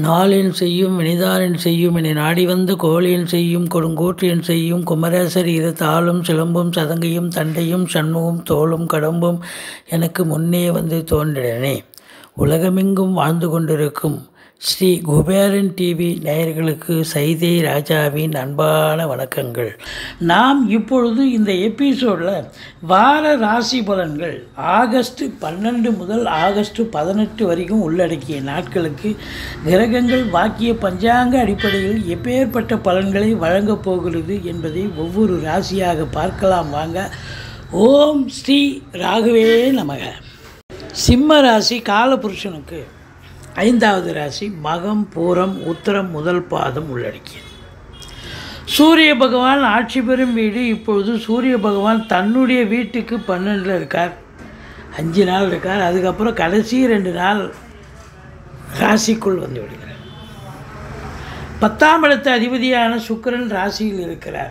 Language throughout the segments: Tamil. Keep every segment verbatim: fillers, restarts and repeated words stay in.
நாளென் செய்யும் வினைதானென் செய்யும் என நாடி வந்த கோளென் செய்யும் கொடுங்கூற்றென் செய்யும் குமரேசர் இரு தாளும் சிலம்பும் சதங்கையும் தண்டையும் சண்முகம் தோளும் கடம்பும் எனக்கு முன்னே வந்து தோன்றினனே. உலகமெங்கும் வாழ்ந்து கொண்டிருக்கும் ஸ்ரீ குபேரன் டிவி நேயர்களுக்கு சைதை ராஜாவின் அன்பான வணக்கங்கள். நாம் இப்பொழுது இந்த எபிசோடில் வார ராசி பலன்கள் ஆகஸ்ட் பன்னெண்டு முதல் ஆகஸ்ட் பதினெட்டு வரைக்கும் உள்ளடக்கிய நாட்களுக்கு கிரகங்கள் வாக்கிய பஞ்சாங்க அடிப்படையில் எப்பேற்பட்ட பலன்களை வழங்கப் போகிறது என்பதை ஒவ்வொரு ராசியாக பார்க்கலாம் வாங்க. ஓம் ஸ்ரீ ராகவே நமக. சிம்ம ராசி காலபுருஷனுக்கு ஐந்தாவது ராசி மகம் பூரம் உத்திரம் முதல் பாதம் உள்ளடக்கியது. சூரிய பகவான் ஆட்சி பெறும் வீடு. இப்பொழுது சூரிய பகவான் தன்னுடைய வீட்டுக்கு பன்னெண்டில் இருக்கார், அஞ்சு நாள் இருக்கார். அதுக்கப்புறம் கடைசி ரெண்டு நாள் ராசிக்குள் வந்து விடுகிறார். பத்தாம் இடத்து அதிபதியான சுக்கிரன் ராசியில் இருக்கிறார்.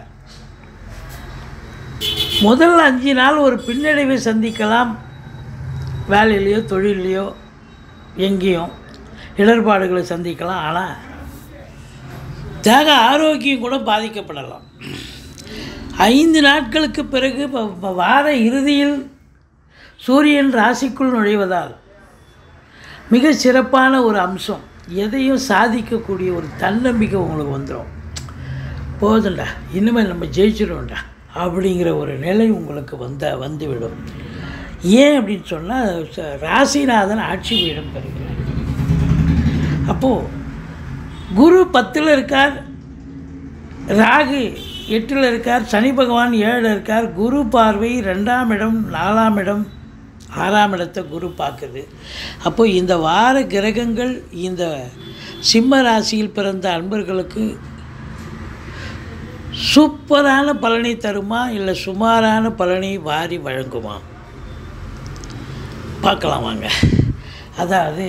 முதல் அஞ்சு நாள் ஒரு பின்னடைவை சந்திக்கலாம், வேலையிலையோ தொழிலையோ எங்கேயும் இடர்பாடுகளை சந்திக்கலாம். ஆனால் தேக ஆரோக்கியம் கூட பாதிக்கப்படலாம். ஐந்து நாட்களுக்கு பிறகு வார இறுதியில் சூரியன் ராசிக்குள் நுழைவதால் மிக சிறப்பான ஒரு அம்சம், எதையும் சாதிக்கக்கூடிய ஒரு தன்னம்பிக்கை உங்களுக்கு வந்துடும். போதுண்டா, இனிமேல் நம்ம ஜெயிச்சிடும்டா அப்படிங்கிற ஒரு நிலை உங்களுக்கு வந்த வந்துவிடும். ஏன் அப்படின்னு சொன்னால் ராசிநாதன் ஆட்சி பீடம் பெறுகிறார். அப்போது குரு பத்தில் இருக்கார், ராகு எட்டில் இருக்கார், சனி பகவான் ஏழில் இருக்கார். குரு பார்வை ரெண்டாம் இடம், நாலாம் இடம், ஆறாம் இடத்தை குரு பார்க்குது. அப்போது இந்த வார கிரகங்கள் இந்த சிம்ம ராசியில் பிறந்த அன்பர்களுக்கு சூப்பரான பலனை தருமா இல்லை சுமாரான பலனை வாரி வழங்குமா பார்க்கலாம் வாங்க. அதாவது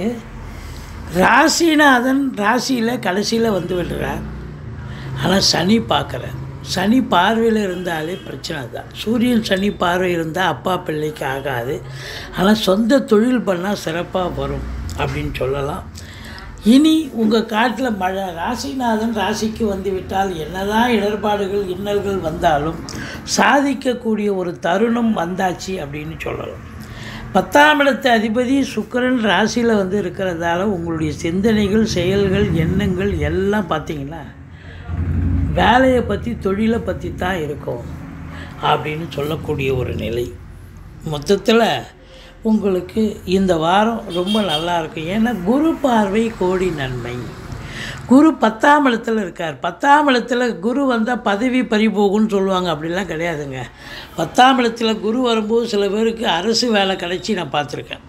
ராசிநாதன் ராசியில் கடைசியில் வந்து விடுறார். ஆனால் சனி பார்க்குறார். சனி பார்வையில் இருந்தாலே பிரச்சனை தான். சூரியன் சனி பார்வை இருந்தால் அப்பா பிள்ளைக்கு ஆகாது. ஆனால் சொந்த தொழில் பண்ணால் சிறப்பாக வரும் அப்படின்னு சொல்லலாம். இனி உங்கள் காட்டில் மழை ராசிநாதன் ராசிக்கு வந்து விட்டால் என்னதான் இடர்பாடுகள் இன்னல்கள் வந்தாலும் சாதிக்கக்கூடிய ஒரு தருணம் வந்தாச்சு அப்படின்னு சொல்லலாம். பத்தாம் இடத்து அதிபதி சுக்கிரன் ராசியில் வந்து இருக்கிறதால உங்களுடைய சிந்தனைகள், செயல்கள், எண்ணங்கள் எல்லாம் பார்த்திங்கன்னா வேலையை பற்றி தொழிலை பற்றி தான் இருக்கும் அப்படின்னு சொல்லக்கூடிய ஒரு நிலை. மொத்தத்தில் உங்களுக்கு இந்த வாரம் ரொம்ப நல்லாயிருக்கும். ஏன்னா குரு பார்வை கோடி நன்மை. குரு பத்தாம் இடத்துல இருக்கார். பத்தாம் இடத்துல குரு வந்தால் பதவி பறிபோகும்னு சொல்லுவாங்க. அப்படிலாம் கிடையாதுங்க. பத்தாம் இடத்துல குரு வரும்போது சில பேருக்கு அரசு வேலை கிடச்சி நான் பார்த்துருக்கேன்,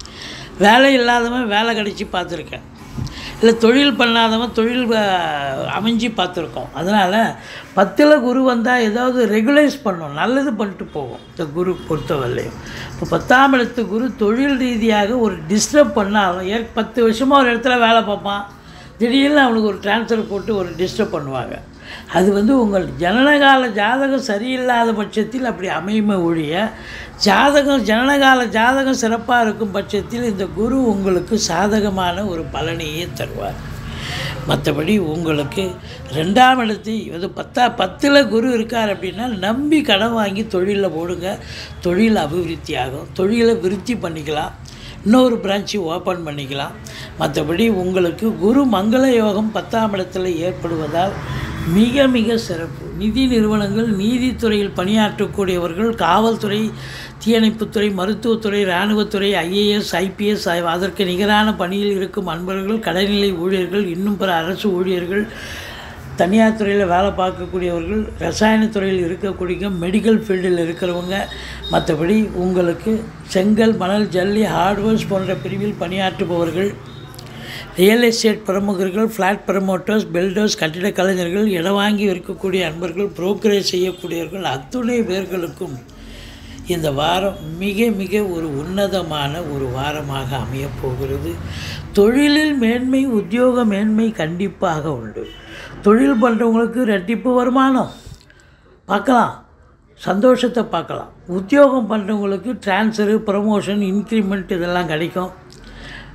வேலை இல்லாதவன் வேலை கிடச்சி பார்த்துருக்கேன், இல்லை தொழில் பண்ணாதவன் தொழில் அமைஞ்சு பார்த்துருக்கோம். அதனால் பத்தில் குரு வந்தால் ஏதாவது ரெகுலைஸ் பண்ணும், நல்லது பண்ணிட்டு போகும் இந்த குரு பொறுத்தவரையும். இப்போ பத்தாம் இடத்து குரு தொழில் ரீதியாக ஒரு டிஸ்டர்ப் பண்ணாலும், ஏ பத்து வருஷமாக ஒரு இடத்துல வேலை பார்ப்பான், திடீர்னு அவனுக்கு ஒரு டிரான்ஸ்ஃபர் போட்டு ஒரு டிஸ்டர்ப் பண்ணுவாங்க. அது வந்து உங்கள் ஜனனகால ஜாதகம் சரியில்லாத பட்சத்தில் அப்படி அமையுமே ஒழிய, ஜாதகம் ஜனனகால ஜாதகம் சிறப்பாக இருக்கும் பட்சத்தில் இந்த குரு உங்களுக்கு சாதகமான ஒரு பலனையே தருவார். மற்றபடி உங்களுக்கு ரெண்டாம் இடத்து இது பத்தா பத்தில் குரு இருக்கார் அப்படின்னா நம்பி கடன் வாங்கி தொழிலில் போடுங்க. தொழில் அபிவிருத்தி ஆகும், தொழிலை விருத்தி பண்ணிக்கலாம், இன்னொரு பிரான்ச்சு ஓப்பன் பண்ணிக்கலாம். மற்றபடி உங்களுக்கு குரு மங்கள யோகம் பத்தாம் இடத்தில் ஏற்படுவதால் மிக மிக சிறப்பு. நிதி நிறுவனங்கள், நீதித்துறையில் பணியாற்றக்கூடியவர்கள், காவல்துறை, தீயணைப்புத்துறை, மருத்துவத்துறை, இராணுவத்துறை, ஐஏஎஸ், ஐபிஎஸ் அதற்கு நிகரான பணியில் இருக்கும் அன்பர்கள், கடைநிலை ஊழியர்கள், இன்னும் பிற அரசு ஊழியர்கள், தனியார் துறையில் வேலை பார்க்கக்கூடியவர்கள், ரசாயனத்துறையில் இருக்கக்கூடிய மெடிக்கல் ஃபீல்டில் இருக்கிறவங்க, மற்றபடி உங்களுக்கு செங்கல், மணல், ஜல்லி, ஹார்ட்வேர்ஸ் போன்ற பிரிவில் பணியாற்றுபவர்கள், ரியல் எஸ்டேட் பிரமுகர்கள், ஃப்ளாட் ப்ரமோட்டர்ஸ், பில்டர்ஸ், கட்டிட கலைஞர்கள், இடம் வாங்கி இருக்கக்கூடிய அன்பர்கள், புரோக்கரேஜ் செய்யக்கூடியவர்கள், அத்துணை பேர்களுக்கும் இந்த வாரம் மிக மிக ஒரு உன்னதமான ஒரு வாரமாக அமையப்போகிறது. தொழிலில் மேன்மை, உத்தியோக மேன்மை கண்டிப்பாக உண்டு. தொழில் பண்ணுறவங்களுக்கு ரெட்டிப்பு வருமானம் பார்க்கலாம், சந்தோஷத்தை பார்க்கலாம். உத்தியோகம் பண்ணுறவங்களுக்கு ட்ரான்ஸ்ஃபரு, ப்ரமோஷன், இன்க்ரிமெண்ட் இதெல்லாம் கிடைக்கும்.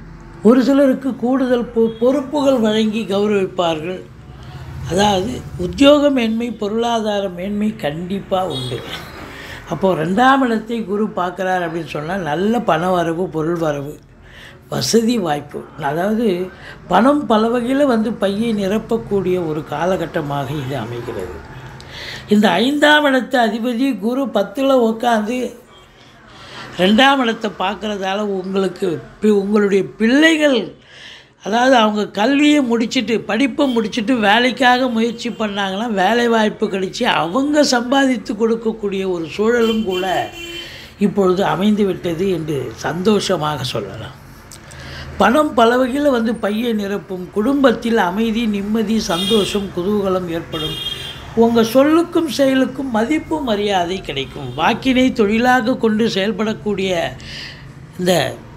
ஒரு சிலருக்கு கூடுதல் பொ பொறுப்புகள் வழங்கி கௌரவிப்பார்கள். அதாவது உத்தியோக மேன்மை, பொருளாதார மேன்மை கண்டிப்பாக உண்டு. அப்போது ரெண்டாம் இடத்தை குரு பார்க்குறார் அப்படின்னு சொன்னால் நல்ல பண வரவு, பொருள் வரவு, வசதி வாய்ப்பு, அதாவது பணம் பல வகையில் வந்து பையை நிரப்பக்கூடிய ஒரு காலகட்டமாக இது அமைகிறது. இந்த ஐந்தாம் இடத்து அதிபதி குரு பத்தில் உட்காந்து ரெண்டாம் இடத்தை பார்க்குறதால உங்களுக்கு உங்களுடைய பிள்ளைகள், அதாவது அவங்க கல்வியை முடிச்சுட்டு படிப்பை முடிச்சுட்டு வேலைக்காக முயற்சி பண்ணாங்கன்னா வேலை வாய்ப்பு கிடைச்சி அவங்க சம்பாதித்து கொடுக்கக்கூடிய ஒரு சூழலும் கூட இப்பொழுது அமைந்து விட்டது என்று சந்தோஷமாக சொல்லலாம். பணம் பல வகையில் வந்து பையை நிரப்பும். குடும்பத்தில் அமைதி, நிம்மதி, சந்தோஷம், குதூகலம் ஏற்படும். உங்கள் சொல்லுக்கும் செயலுக்கும் மதிப்பு மரியாதை கிடைக்கும். வாக்கினை தொழிலாக கொண்டு செயல்படக்கூடிய இந்த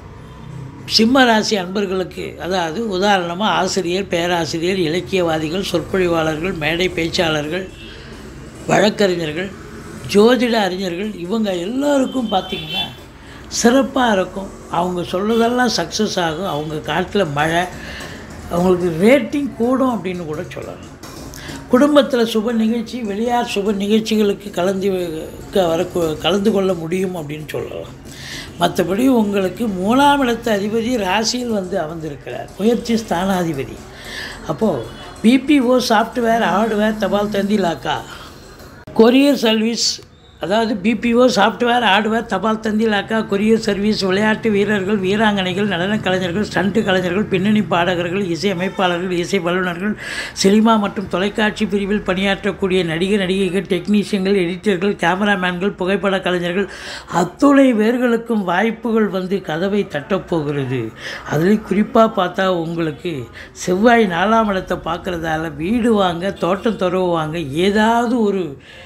சிம்ம ராசி அன்பர்களுக்கு, அதாவது உதாரணமாக ஆசிரியர், பேராசிரியர், இலக்கியவாதிகள், சொற்பொழிவாளர்கள், மேடை பேச்சாளர்கள், வழக்கறிஞர்கள், ஜோதிட அறிஞர்கள், இவங்க எல்லோருக்கும் பார்த்திங்கன்னா சிறப்பாக இருக்கும். அவங்க சொல்கிறதெல்லாம் சக்ஸஸ் ஆகும். அவங்க காட்டில் மழை, அவங்களுக்கு ரேட்டிங் கூடும் அப்படின்னு கூட சொல்லலாம். குடும்பத்தில் சுப நிகழ்ச்சி, வெளியார் சுப நிகழ்ச்சிகளுக்கு கலந்து வர கலந்து கொள்ள முடியும் அப்படின்னு சொல்லலாம். மற்றபடி உங்களுக்கு மூணாம் இடத்து அதிபதி ராசியில் வந்து அமர்ந்திருக்கிறார், முயற்சி ஸ்தானாதிபதி. அப்போது பிபிஓ, சாஃப்ட்வேர், ஹார்ட்வேர், தபால் தந்தி இலாக்கா, கொரியர் சர்வீஸ், அதாவது பிபிஓ, சாஃப்ட்வேர், ஹார்ட்வேர், தபால் தந்தி இலாக்கா, கொரியர் சர்வீஸ், விளையாட்டு வீரர்கள், வீராங்கனைகள், நடன கலைஞர்கள், ஸ்டண்ட் கலைஞர்கள், பின்னணி பாடகர்கள், இசை அமைப்பாளர்கள், இசை வல்லுநர்கள், சினிமா மற்றும் தொலைக்காட்சி பிரிவில் பணியாற்றக்கூடிய நடிகர், நடிகைகள், டெக்னீஷியன்கள், எடிட்டர்கள், கேமராமேன்கள், புகைப்பட கலைஞர்கள், அத்துணை பேர்களுக்கும் வாய்ப்புகள் வந்து கதவை தட்டப்போகிறது. அதில் குறிப்பாக பார்த்தா உங்களுக்கு செவ்வாய் நாலாம் இடத்தை பார்க்குறதால வீடு வாங்க, தோட்டம் துறவுவாங்க, ஏதாவது ஒரு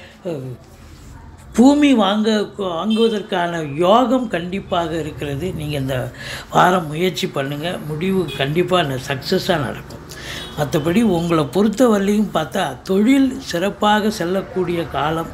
பூமி வாங்க வாங்குவதற்கான யோகம் கண்டிப்பாக இருக்கிறது. நீங்கள் இந்த வாரம் முயற்சி பண்ணுங்கள், முடிவு கண்டிப்பாக சக்ஸஸாக நடக்கும். மற்றபடி உங்களை பொறுத்தவரையிலையும் பார்த்தா தொழில் சிறப்பாக செல்லக்கூடிய காலம்,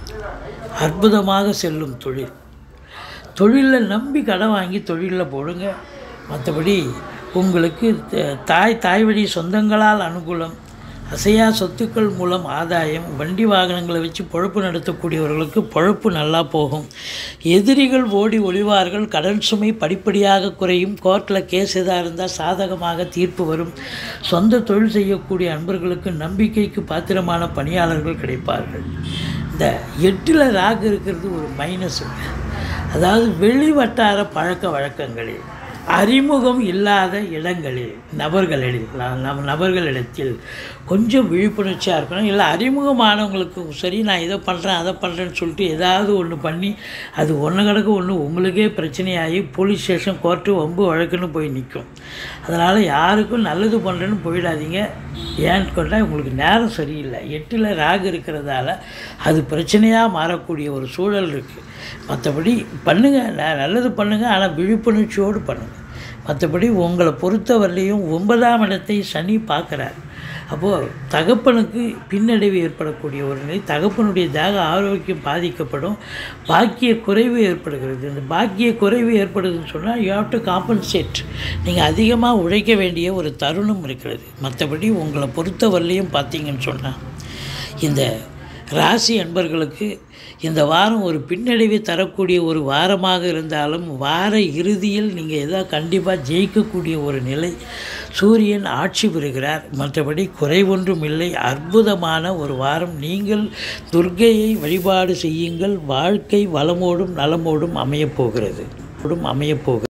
அற்புதமாக செல்லும் தொழில். தொழிலில் நம்பி கடன் வாங்கி தொழிலில் போடுங்க. மற்றபடி உங்களுக்கு தாய் தாய் வழி சொந்தங்களால் அனுகூலம், அசையா சொத்துக்கள் மூலம் ஆதாயம், வண்டி வாகனங்களை வச்சு பொழப்பு நடத்தக்கூடியவர்களுக்கு பொழப்பு நல்லா போகும். எதிரிகள் ஓடி ஒளிவார்கள். கடன் சுமை படிப்படியாக குறையும். கோர்ட்டில் கேஸ் எதாக இருந்தால் சாதகமாக தீர்ப்பு வரும். சொந்த தொழில் செய்யக்கூடிய அன்பர்களுக்கு நம்பிக்கைக்கு பாத்திரமான பணியாளர்கள் கிடைப்பார்கள். இந்த எட்டில் ராகு இருக்கிறது ஒரு மைனஸ். அதாவது வெளி வட்டார பழக்க வழக்கங்களில், அறிமுகம் இல்லாத இடங்களில், நபர்களில் நம் நபர்களிடத்தில் கொஞ்சம் விழிப்புணர்ச்சியாக இருக்கணும். இல்லை அறிமுகமானவங்களுக்கு சரி நான் இதை பண்ணுறேன் அதை பண்ணுறேன்னு சொல்லிட்டு ஏதாவது ஒன்று பண்ணி அது ஒன்று கிடக்கு ஒன்று உங்களுக்கே பிரச்சனையாகி போலீஸ் ஸ்டேஷன், கோர்ட்டு, வம்பு வழக்குன்னு போய் நிற்கும். அதனால் யாருக்கும் நல்லது பண்ணுறேன்னு போயிடாதீங்க. ஏன்னு கொண்டால் உங்களுக்கு நேரம் சரியில்லை. எட்டில் ராகு இருக்கிறதால அது பிரச்சனையாக மாறக்கூடிய ஒரு சூழல் இருக்குது. மற்றபடி பண்ணுங்கள், நல்லது பண்ணுங்கள், ஆனால் விழிப்புணர்ச்சியோடு பண்ணுங்கள். மற்றபடி உங்களை பொறுத்தவரையிலையும் ஒன்பதாம் இடத்தை சனி பார்க்குறார். அப்போது தகப்பனுக்கு பின்னடைவு ஏற்படக்கூடிய ஒரு நிலை, தகப்பனுடைய தேக ஆரோக்கியம் பாதிக்கப்படும், பாக்கிய குறைவு ஏற்படுகிறது. இந்த பாக்கிய குறைவு ஏற்படுதுன்னு சொன்னால் யூ ஹேவ் டு காம்பன்சேட். நீங்கள் அதிகமாக உழைக்க வேண்டிய ஒரு தருணம் இருக்கிறது. மற்றபடி உங்களை பொறுத்தவரையிலையும் பார்த்தீங்கன்னு சொன்னால் இந்த ராசி அன்பர்களுக்கு இந்த வாரம் ஒரு பின்னடைவை தரக்கூடிய ஒரு வாரமாக இருந்தாலும் வார இறுதியில் நீங்கள் எதோ கண்டிப்பாக ஜெயிக்கக்கூடிய ஒரு நிலை. சூரியன் ஆட்சி பெறுகிறார். மற்றபடி குறைவொன்றும் இல்லை. அற்புதமான ஒரு வாரம். நீங்கள் துர்க்கையை வழிபாடு செய்யுங்கள். வாழ்க்கை வளமோடும் நலமோடும் அமையப்போகிறது அமையப்போகிறது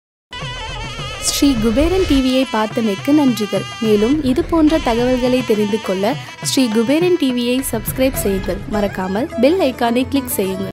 ஸ்ரீ குபேரன் டிவியை பார்த்தமைக்கு நன்றிகள். மேலும் இது போன்ற தகவல்களை தெரிந்து கொள்ள ஸ்ரீ குபேரன் டிவியை சப்ஸ்கிரைப் செய்யுங்கள். மறக்காமல் பெல் ஐக்கானை கிளிக் செய்யுங்கள்.